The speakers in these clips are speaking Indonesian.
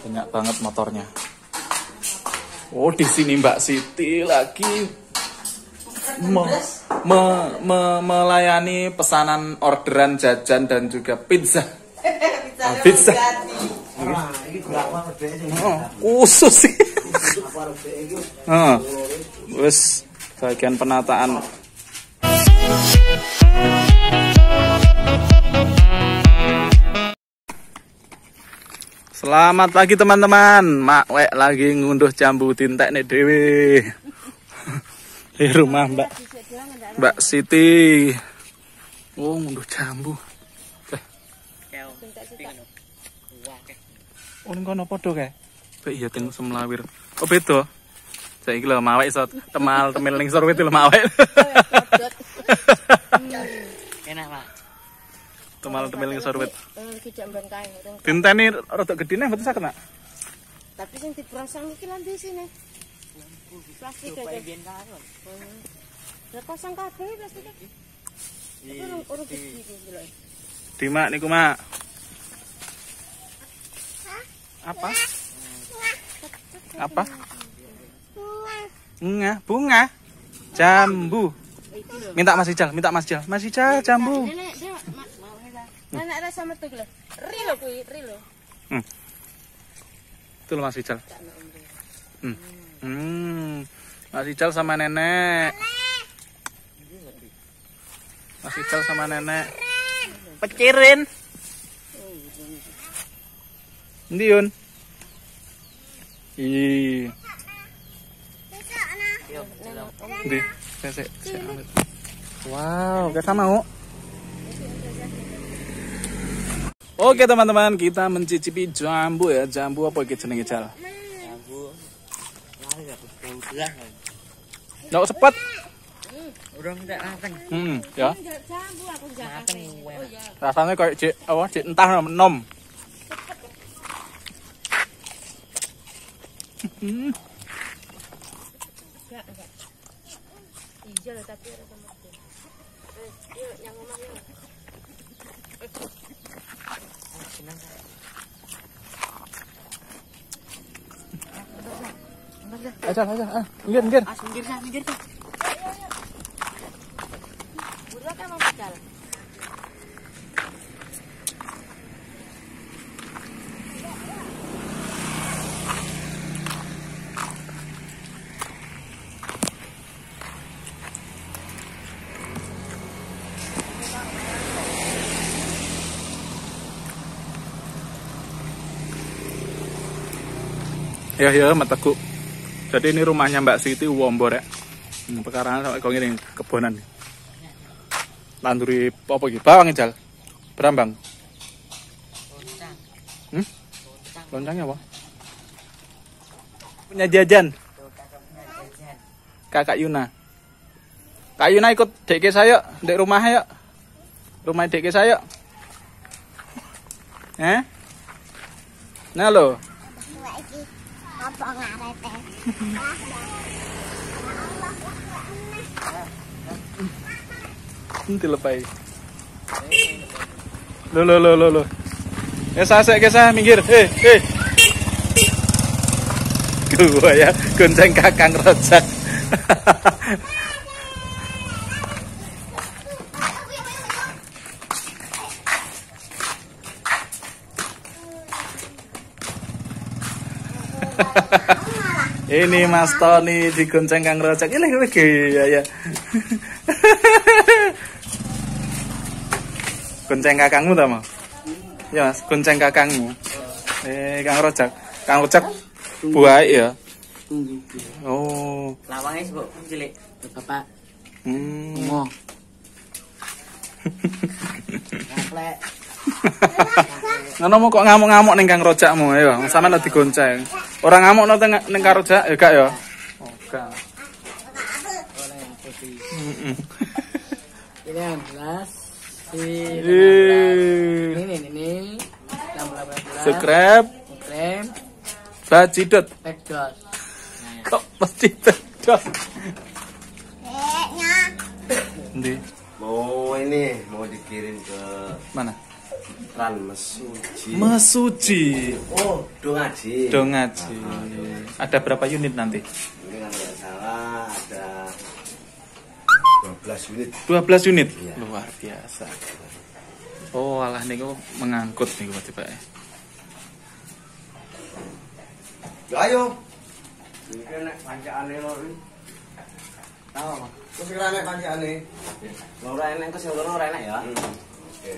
Banyak banget motornya. Oh, di sini Mbak Siti lagi melayani pesanan orderan jajan dan juga pizza. Pizza. Khusus sih. Wes bagian penataan. Selamat pagi teman-teman. Mak Wek lagi ngunduh jambu tintek nih dewe. Di rumah Mbak Siti. Oh, ngunduh jambu. Oh, ini kono podo kae. Iya teng semlawir. Oh, beda. Saiki lho Mak Wek iso temel ning sor wit lho Mak Wek. Enak, Pak. Temel ning sor wit. Tinteni rada gedine mboten saged, Nak. Tapi sing diprasang iki lan di sini. Plastik aja. Lah pasang kabeh plastik iki. Urung gede iki lho. Di Mak niku, Mak. Apa? Apa? Bunga. Jambu. Minta Mas Ijal. Mas Ijal jambu. Nenek rasa metu lho. Ri lho kuwi, ri lho. Itu loh Mas Ijal. Mas Ijal sama nenek. Mas Ijal sama nenek. Pecirin. Ndi Yun? Ih. Ndi? Sik. Wow, kita mau. Oke teman-teman, kita mencicipi jambu ya. Jambu apa iki jenenge Jal? Jambu. Lari gak udah. Nggak sepet. Udah minta mateng. Ya. Jambu aku Mateng. Oh iya. Rasanya kayak cek apa? Cek entah nom. Enggak. Iya lah tapi ada sama dia. Yuk yang omah yuk. Aja. Minggir. Minggir. Buruan kan mau jalan. Ya, mataku. Jadi ini rumahnya Mbak Siti Wombor ya. Pekarangan sampai kau ini kebonan. Landuri apa iki? Bawang Jal. Berambang. Loncangnya apa? Punya jajan. Kakak Yuna. Kak Yuna ikut dek saya, dek rumah ya. Rumah dek saya. Nah lo. Apa ngarete? Nanti lepai. Lo. Ya saya minggir. Gua ya gonceng kakang rojak. Ini Mas Tony digonceng Kang Rojak. Ini lagi ya. Gonceng kakangmu ta, Mas? Ya, Mas, gonceng kakangmu. Kang Rojak. Kang Rojak buah ya. Oh. Lawangnya sebab cilik. Bapak. Ngomong. Ngaplek. Ngono kok ngamuk-ngamuk ning Kang Rojakmu ya. Sampeyan lagi digonceng. Ora ngamuk ning Kang Rojak ya gak ya? Oh, gak. Ini 16. Ini. 16. Subscribe. Bacidot. Pedot. Tok mesti pedot. Ndi? Mau ini mau dikirim ke Mana? Ran Mesuji. Mesuji. Oh, do ngaji. Do ngaji. Ada berapa unit nanti? Ini kalau nggak salah ada 12 unit. 12 unit. Iya. Luar biasa. Oh, alah niku mengangkut niku Pak. Ayo. Ini nek pancakane lho. Tahu, Mas. Terus kira nek pancakane. Ora enek kok sing ora enek ya. Oke.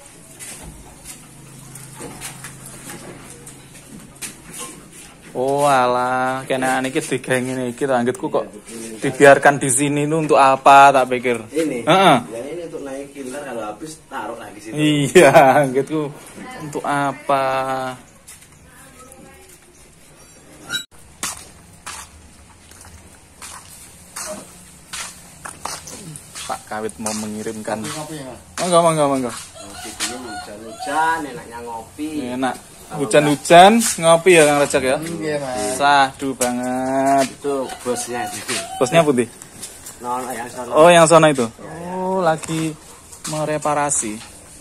Oh alah, kena niki digawe ngene iki anggitku kok dibiarkan di sini itu untuk apa tak pikir. Ini. Heeh. Ya ini untuk naikin, ntar kalau habis taruh lagi situ. Iya, anggitku untuk apa? Pak Kawit mau mengirimkan. Monggo. Ngopi dulu hujan-hujan, enaknya ngopi. Enak. Hujan-hujan ngopi ya Kang Rejak ya. Iya, Mas. Sahdu banget. Itu bosnya itu. Bosnya putih. Nono yang sono. Oh, yang sana itu. Oh, lagi mereparasi.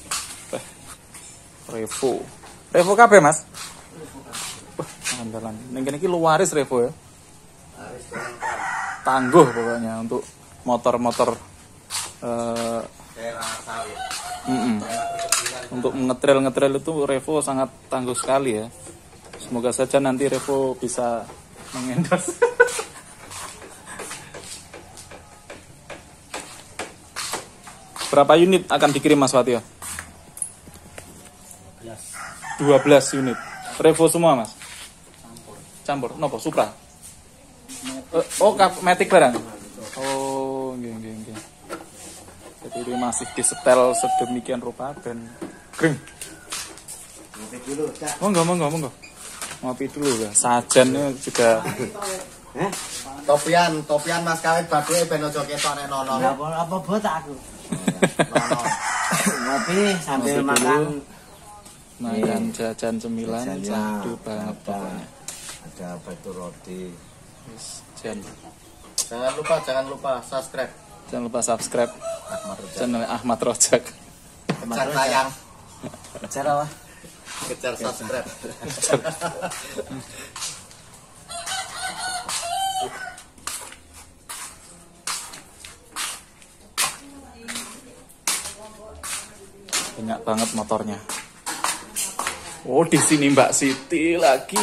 Revo. Revo kabeh, Mas? Wah, andalan. Ning kene iki luaris Revo ya. Tangguh pokoknya untuk motor-motor untuk ngetrail itu Revo sangat tangguh sekali ya. Semoga saja nanti Revo bisa mengendorse. Berapa unit akan dikirim Mas Watio? 12 unit. Revo semua Mas? Campur. Nopo Supra? Matic barang? Oh, nggih. Jadi ini masih disetel sedemikian rupa dan kering. Ngopi dulu, Cak. Monggo. Ngopi dulu ya. Sajannya juga. Topian Mas Kawit baduke ben aja ketone nono. Apa botak aku? Nono. Ngopi sambil Ngopi makan. Makan jajan cemilan, Jajannya sahdu banget ada. pokoknya. Ada batu roti. Jan. Jangan lupa subscribe Jangan lupa subscribe Ahmad Rojak. channel Ahmad Rojak. Kejar tayang, Kejar apa? kejar subscribe. Banyak banget motornya. Oh, di sini Mbak Siti lagi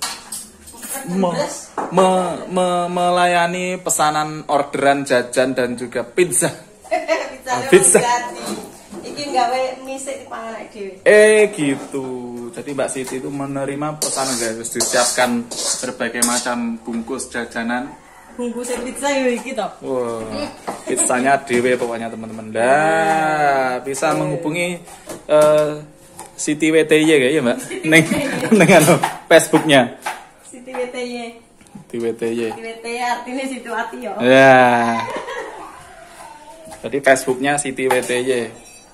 melayani pesanan orderan jajan dan juga pizza. Pizza. Iki gawe misik dipangan dhewe. Gitu. Jadi Mbak Siti itu menerima pesanan guys, disiapkan berbagai macam bungkus jajanan. Bungkus pizza yo iki to. Wah, pizzanya dewe pokoknya teman-teman. Dah bisa menghubungi Siti WTY ya Mbak. Neng anu Facebooknya. Siti WTY. Siti WTY. WTY artinya situ ati yo. Ya. Jadi Facebooknya Siti WTY.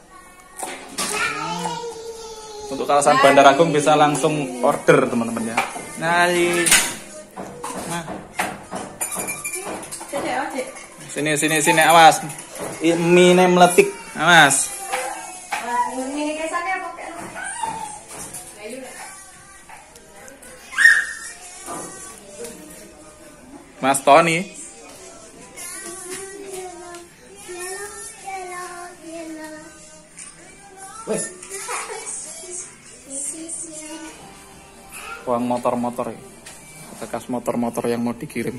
Untuk kawasan Bandar Agung bisa langsung order teman-teman ya. Nali. Nah. Sini awas. Mie meletik. Awas. Mas Tony. Wes. Uang motor-motor ya. Bekas motor-motor yang mau dikirim.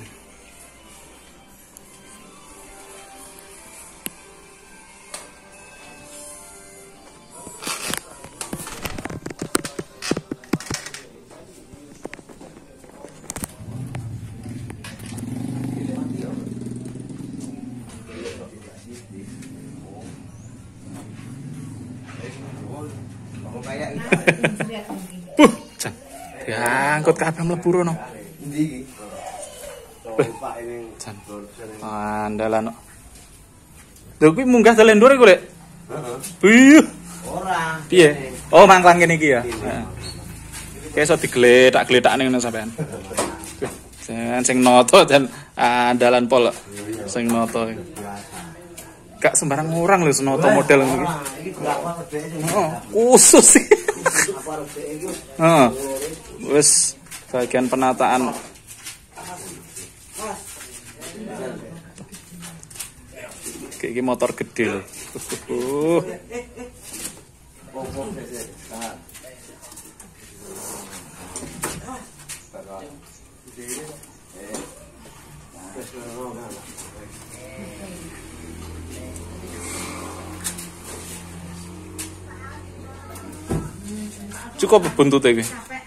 Jan. Diangkut kabeh mlebu rono. Ndi iki? Pak ini. Jan. Andalan. Lho kuwi munggah dalan dhuwur iku, Lek. Heeh. Iya. Ora. Piye? Oh, mangklang kene iki ya. Heeh. Kayak iso digletak-gletakne ngono sampean. Sing noto dan andalan pol. Sing noto. gak sembarang orang lho senoto model ini. Iki berapa gede iki? Oh, khusus sih. Apa gede iki? Heeh. Wis bagian penataan. Iki motor gede lho. Cukup buntut iki.